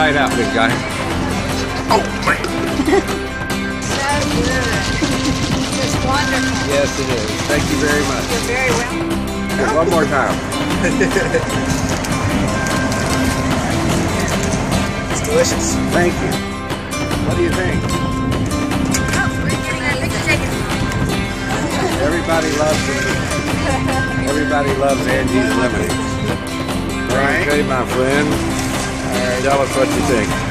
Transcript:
inside out, big guy. Oh, man. So good. Just wonderful. Yes, it is. Thank you very much. You're very welcome. One more time. It's delicious. Thank you. What do you think? Oh, we're getting a big chicken. Everybody loves it. Everybody loves Angie's lemonade. Right. Okay, my friend. Tell us what you think.